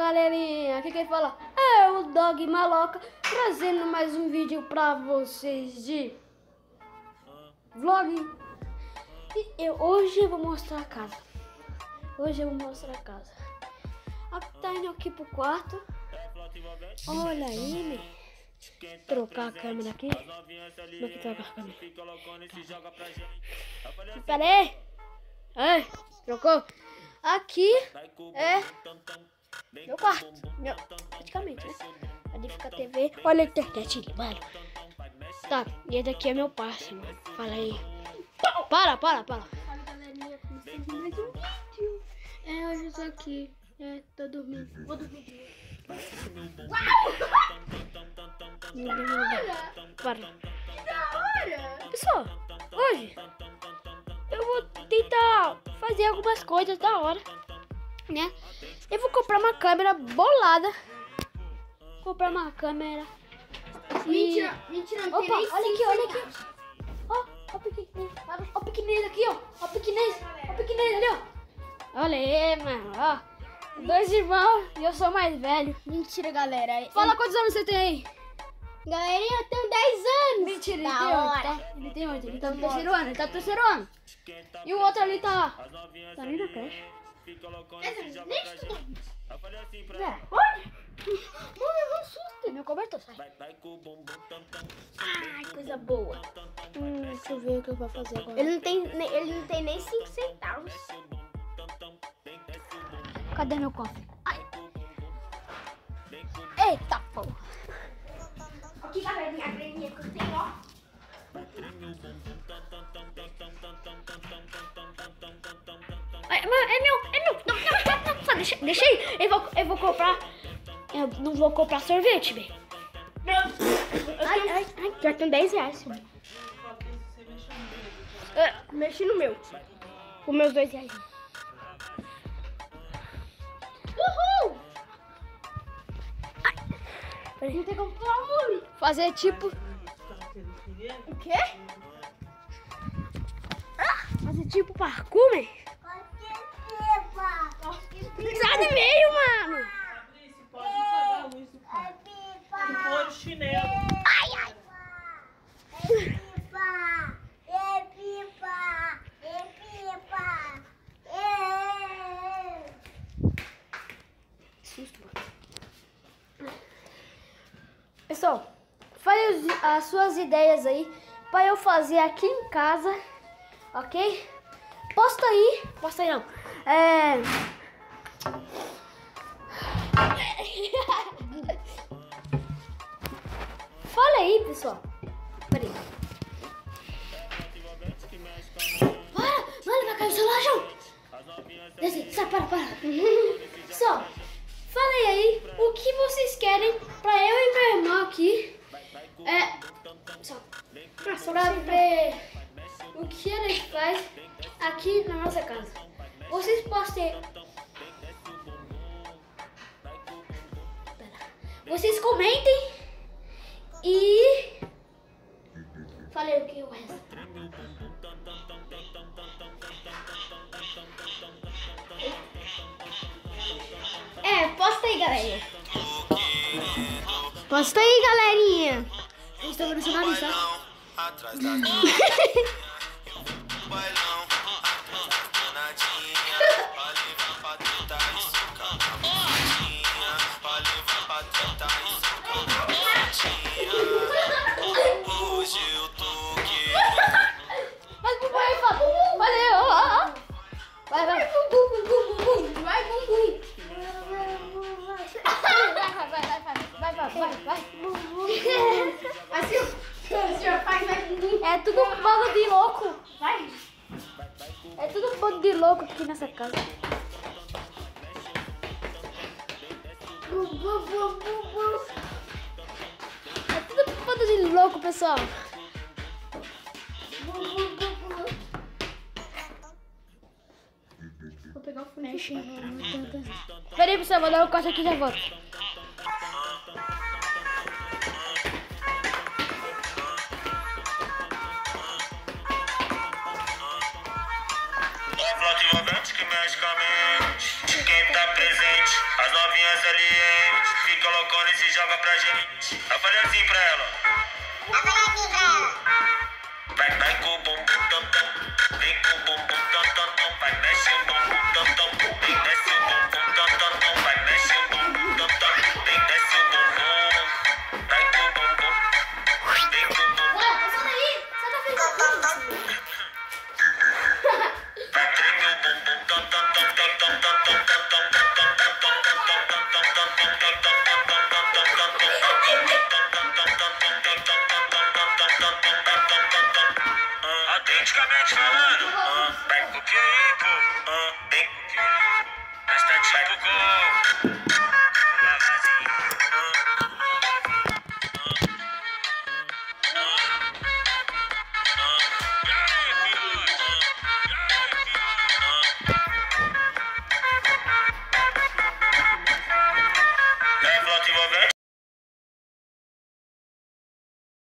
galerinha, aqui quem fala é o Dog Maloca, trazendo mais um vídeo pra vocês de vlog. E hoje eu vou mostrar a casa. Tá indo aqui pro quarto. Olha aí, né? Trocar a câmera aqui. Como é que troca a câmera? Pera aí. Ai, trocou. Aqui é meu quarto. Praticamente, né? Ali fica a TV. Olha a internet ali, mano. Tá, e esse daqui é meu parceiro, mano. Fala aí. Para. Fala, galerinha, começando mais um vídeo. Hoje eu tô aqui. Tô dormindo. Vou dormir de novo. Para. Que da hora! Pessoal, hoje eu vou tentar fazer algumas coisas da hora, né? Eu vou comprar uma câmera bolada. Comprar uma câmera. Mentira, não tem Opa, nem olha aqui. Ó o pequenês aqui, ó. Ó o pequenês ali, ó. Olha aí, mano, ó. 2 irmãos e eu sou mais velho. Mentira, galera. Fala quantos anos você tem aí? Galerinha, eu tenho 10 anos. Mentira, ele Da tem 8, hora. tá? Ele tem 8, ele tá no terceiro ano, E o outro ali tá ali na creche. Nem estudou. Olha! Mano, eu não susto. Meu cobertor, sai. Ai, coisa boa. Deixa eu ver o que eu vou fazer agora. Ele não tem nem 5 centavos. Cadê meu cofre? Ai. Eita, porra. Aqui, galerinha, a graninha que eu tenho, ó. É meu. Não, deixa aí. Eu vou comprar. Eu não vou comprar sorvete, bem. Ai, já tem 10 reais. Mexi no meu. Com meus 2 reais. Uhul! Peraí. Não tem como falar o nome. Fazer tipo. O quê? Fazer tipo parkour, man. Sai do meio, mano. Pode apagar a luz do quarto. Tu põe o chinelo. Pessoal, fale as suas ideias aí para eu fazer aqui em casa, ok? Posta aí não. Fala aí, pessoal. Peraí. Mano, vai cair o celular, João. Desce, sai, para. Pessoal, falei aí o que vocês querem pra eu e meu irmão aqui. Pra ver o que a gente faz aqui na nossa casa. Vocês postem. Vocês comentem e falei o que o resto. Posta aí, galerinha. Posta aí, galerinha. Eles estão vendo seu nariz, tá? Atrás da bailão, atrás das danadinhas, pra levar pra treta e socar na bonitinha, pra levar pra treta e socar na bonitinha. Hoje eu tô querendo. Faz bumbum aí, Fábio. Vai. Vai, bumbum. Vai. Assim, o senhor faz bumbum. É tudo um bando de louco. Vai. É tudo um bando de louco aqui nessa casa. É tudo um bando de louco, pessoal. Vou pegar o flash. Peraí, pessoal, vou dar um corte aqui e já volto. Relativamente que mexe com a mente. Quem tá presente, as novinhas salientes. Fica loucona e se joga pra gente. Eu falei assim pra ela. Vai, vai,